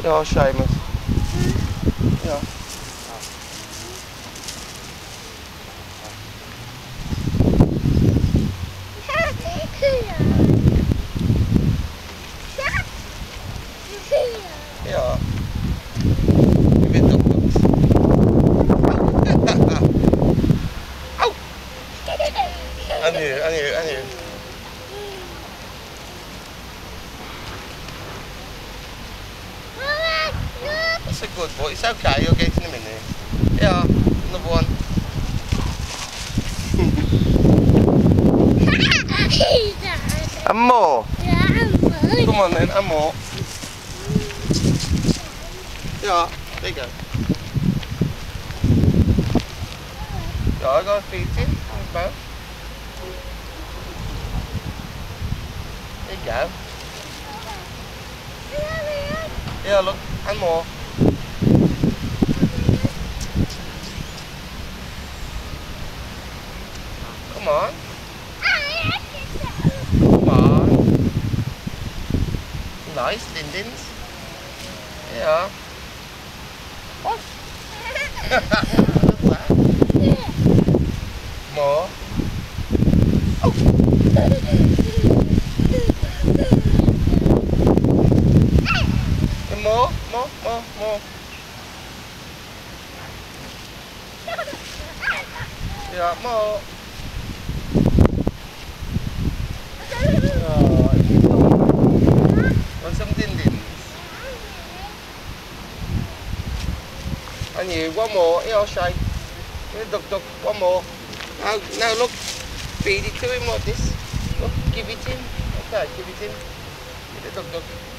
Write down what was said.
Ja, Shamus. Ja. Ja. Je weet ook niks. Au! En nu. That's a good boy. It's okay, you'll get it in a minute. Yeah, another one. And more? Come on then, and more. Yeah, there you go. Yeah, I got to feed him. There you go. Yeah, look, and more. Come on. Come on. Nice, Lindins. Yeah. What? What's that? More. Oh. And more. Yeah, more. Want some din-dins? And you, one more. Here, I'll show you. Here, duck, one more. Now look, feed it to him like this. Look, give it him. Okay, give it him. Here, duck.